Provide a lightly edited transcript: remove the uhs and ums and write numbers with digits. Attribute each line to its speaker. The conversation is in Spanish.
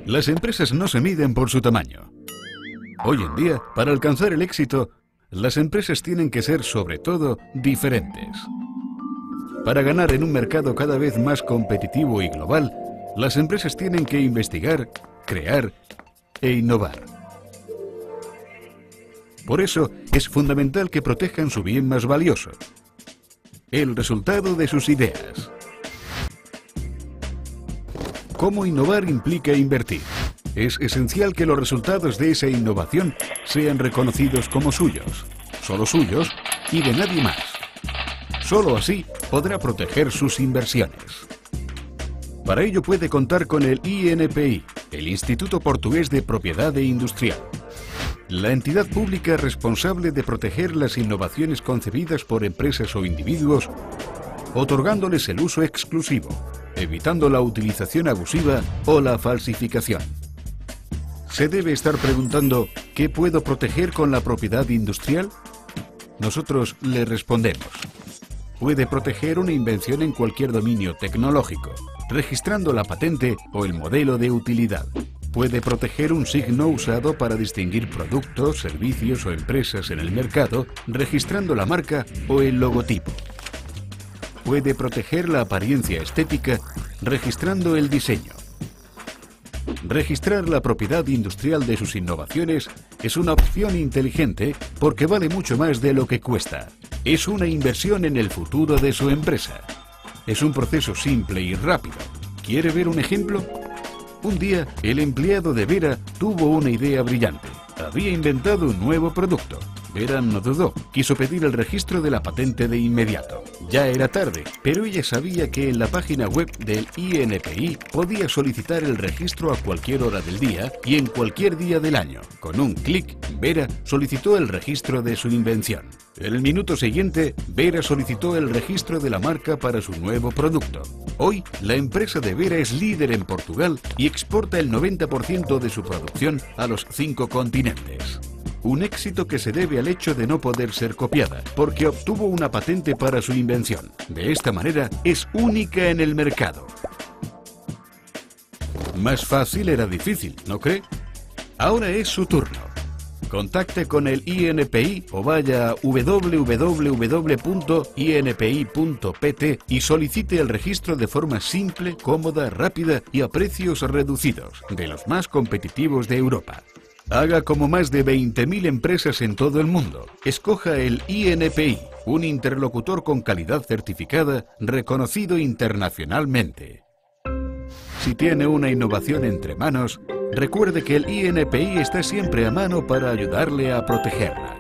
Speaker 1: Las empresas no se miden por su tamaño. Hoy en día, para alcanzar el éxito, las empresas tienen que ser, sobre todo, diferentes. Para ganar en un mercado cada vez más competitivo y global, las empresas tienen que investigar, crear e innovar. Por eso, es fundamental que protejan su bien más valioso: el resultado de sus ideas. ¿Cómo innovar implica invertir? Es esencial que los resultados de esa innovación sean reconocidos como suyos, solo suyos y de nadie más. Solo así podrá proteger sus inversiones. Para ello puede contar con el INPI, el Instituto Portugués de Propiedad Industrial, la entidad pública responsable de proteger las innovaciones concebidas por empresas o individuos, otorgándoles el uso exclusivo, evitando la utilización abusiva o la falsificación. Se debe estar preguntando: ¿qué puedo proteger con la propiedad industrial? Nosotros le respondemos: puede proteger una invención en cualquier dominio tecnológico, registrando la patente o el modelo de utilidad. Puede proteger un signo usado para distinguir productos, servicios o empresas en el mercado, registrando la marca o el logotipo. Puede proteger la apariencia estética, registrando el diseño. Registrar la propiedad industrial de sus innovaciones es una opción inteligente porque vale mucho más de lo que cuesta. Es una inversión en el futuro de su empresa. Es un proceso simple y rápido. ¿Quiere ver un ejemplo? Un día, el empleado de Vera tuvo una idea brillante. Había inventado un nuevo producto. Vera no dudó, quiso pedir el registro de la patente de inmediato. Ya era tarde, pero ella sabía que en la página web del INPI podía solicitar el registro a cualquier hora del día y en cualquier día del año. Con un clic, Vera solicitó el registro de su invención. El minuto siguiente, Vera solicitó el registro de la marca para su nuevo producto. Hoy, la empresa de Vera es líder en Portugal y exporta el 90% de su producción a los 5 continentes. Un éxito que se debe al hecho de no poder ser copiada, porque obtuvo una patente para su invención. De esta manera, es única en el mercado. Más fácil era difícil, ¿no cree? Ahora es su turno. Contacte con el INPI o vaya a www.inpi.pt y solicite el registro de forma simple, cómoda, rápida y a precios reducidos, de los más competitivos de Europa. Haga como más de 20.000 empresas en todo el mundo. Escoja el INPI, un interlocutor con calidad certificada, reconocido internacionalmente. Si tiene una innovación entre manos, recuerde que el INPI está siempre a mano para ayudarle a protegerla.